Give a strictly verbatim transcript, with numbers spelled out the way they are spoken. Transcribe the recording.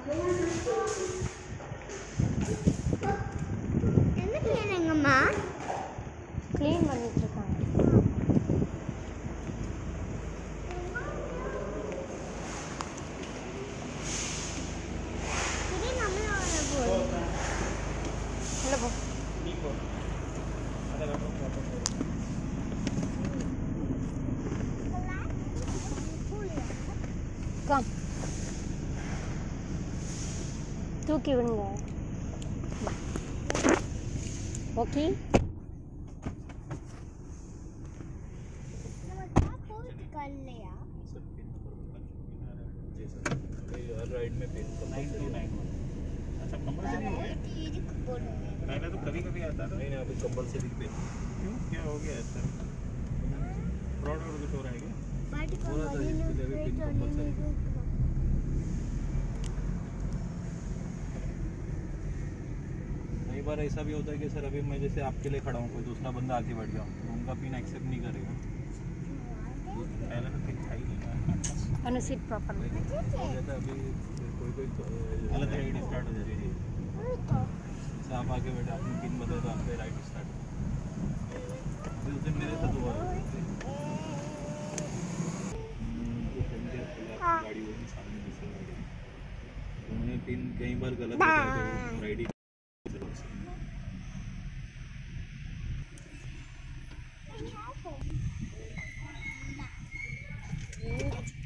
என்ன செய்யணுங்கம்மா? க்ளீன் பண்ணிட்டு இருக்காங்க. இது நம்மளோட போர்டு. உள்ள போ. கம். தூக்கி விடுங்க. ஓகே. இல்லையா? हर राइड में पिन कंपलसरी नाइन वन। अच्छा कंपलसरी हो गया? पहले तो कभी कभी आता था। नहीं नहीं अभी कंपलसरी पिन। क्यों क्या हो गया ऐसा? फ्रॉड और कुछ हो रहा है क्या? पूरा था इसके लिए पिन कंपलसरी। कई बार ऐसा भी होता है कि सर अभी मैं जैसे आपके लिए खड़ा हूँ कोई दूसरा बंदा आके बैठ गया तो उनका पिन एक्सेप्ट नहीं करेगा। पहले तो पिन था ही नहीं। Anu sit properly. अभी कोई कोई गलत आईडी स्टार्ट हो जाती है। जैसे आप आके बैठे आपने पिन बताया तो आपका राइड स्टार्ट हो। उस दिन मेरे साथ हुआ गाड़ी वो सामने दूसरी गाड़ी उन्होंने पिन कई बार गलत बताया तो राइड Let's